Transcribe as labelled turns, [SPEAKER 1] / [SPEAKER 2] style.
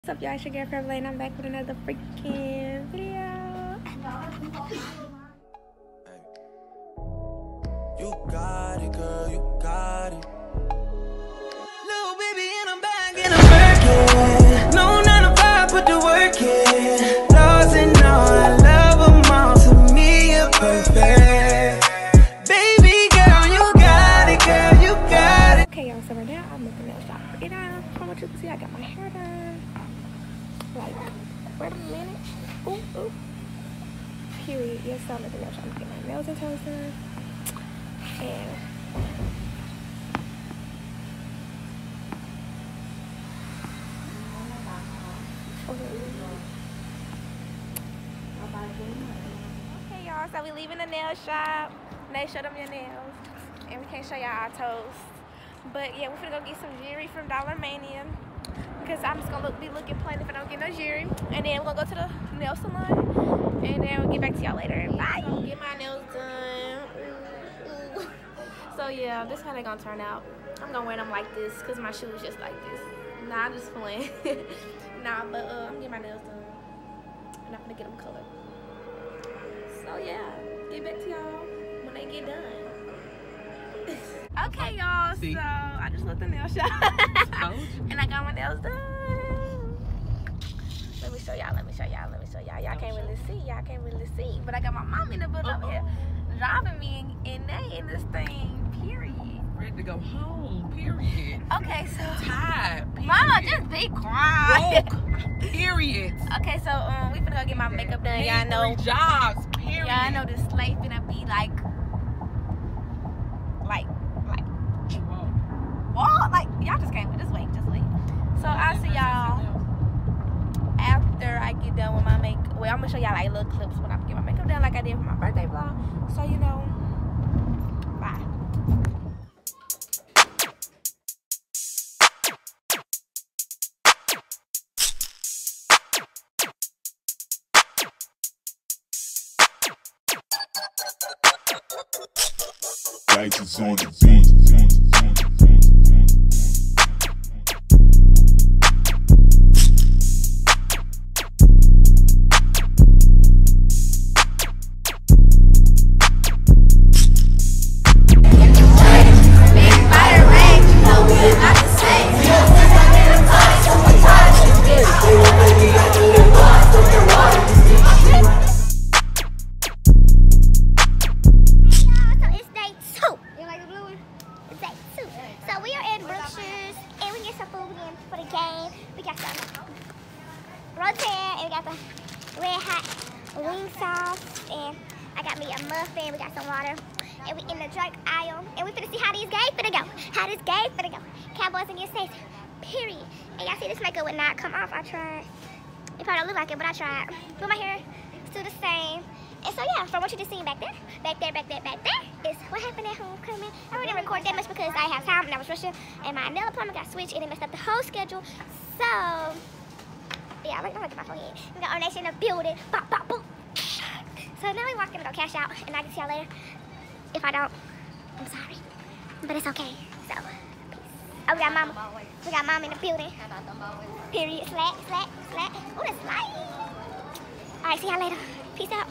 [SPEAKER 1] What's up, y'all? It's your girl Purple, and I'm back with another freaking video.
[SPEAKER 2] You got it, girl, you got it. Little baby, and I'm back and I'm working. No 9 to 5, put the work in. Lost and all, I love them all. To me, you're perfect. Baby girl, you got it, girl, you got it.
[SPEAKER 1] Okay, y'all, so right now I'm at the nail shop. And from what you can see, I got my hair done. Like, wait a minute. Ooh. Period. Yes, I'm at the nail shop. I'm getting my nails and toes done. And okay, y'all, so we leaving the nail shop. They show them your nails. And we can't show y'all our toes. But yeah, we're finna go get some jewelry from Dollar Mania. Because I'm just gonna be looking plain if I don't get no jewelry. And then we're gonna go to the nail salon. And then we'll get back to y'all later. Bye. I'm gonna get my nails done. Ooh. So yeah, this is how they gonna turn out. I'm gonna wear them like this because my shoes just like this. Nah, I'm just playing. Nah, but I'm getting my nails done. And I'm gonna get them colored. So yeah, get back to y'all when they get done. Okay, y'all, so I just left the nail shop and I got my nails done. Let me show y'all. Y'all can't really see. But I got my mom in the building up here driving me and they in this thing, period.
[SPEAKER 3] Ready to go home, period.
[SPEAKER 1] Okay, so
[SPEAKER 3] Tired, period.
[SPEAKER 1] Mama, just be quiet.
[SPEAKER 3] Woke, period.
[SPEAKER 1] Okay, so we finna go get my makeup done. Y'all know
[SPEAKER 3] jobs, period.
[SPEAKER 1] Y'all know this slave finna be like like y'all just can't just wait. So I'll see y'all after I get done with my makeup. Well, I'm gonna show y'all like little clips when I get my makeup done, like I did for my birthday vlog. So you know, bye.
[SPEAKER 4] Dice is on the beat.
[SPEAKER 5] Wing sauce, and I got me a muffin. We got some water, and we in the drink aisle, and we finna see how these gays finna go. Cowboys against Saints, period. And y'all see this makeup would not come off. I tried. It probably don't look like it, but I tried. But my hair still the same. And so yeah, from what you just seen back there is what happened at homecoming. I didn't record that much because I have time and I was rushing, and my nail appointment got switched and it messed up the whole schedule. So yeah, I'm gonna get my forehead. We got our nation in the building. Bop, bop, boom. So now we walking to go cash out, and I can see y'all later. If I don't, I'm sorry, but it's okay. So, peace. Oh, we got mom in the building. Period. Slack. Oh, that's light. All right, see y'all later. Peace out.